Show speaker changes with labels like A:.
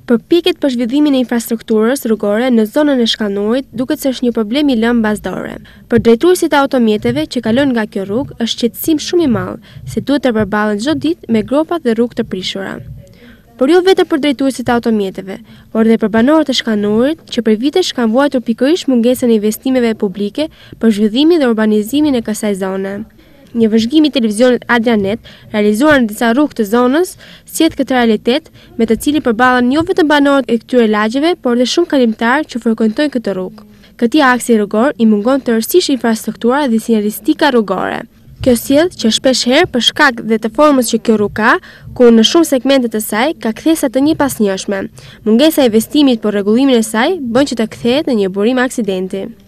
A: Përpjekjet për zhvillimin e infrastrukturës rrugore në zonën e Shkanorit duket se është një problem i lënë bazdore. Për drejtuesit e automjeteve që kalojnë nga kjo rrugë është shqetësim shumë i madh, se duhet të përballen çdo ditë me gropa dhe rrugë të prishura. Por jo vetëm për drejtuesit e automjeteve, por edhe për banorët e Shkanorit, që për vitesh kanë vuajtur pikërisht mungesën e investimeve publike për zhvillimin dhe urbanizimin e kësaj zone. Një vëzhgim i televizionit Adrianet, realizuar në disa rrugë të zonës, sjell këtë realitet, me të cilin përballen jo vetëm banorët e këtyre lagjeve, por edhe shumë kalimtarë që frekuentojnë këtë rrugë. Këtij aksi rrugor i mungon tërësisht infrastruktura dhe sinjalistika rrugore. Kjo sjell që shpesh herë për shkak dhe të formës që kjo rrugë ka, ku në shumë segmente të saj ka kthesa të njëpasnjëshme. Mungesa e investimit për rregullimin e saj bën që të kthehet në një burim aksidenti.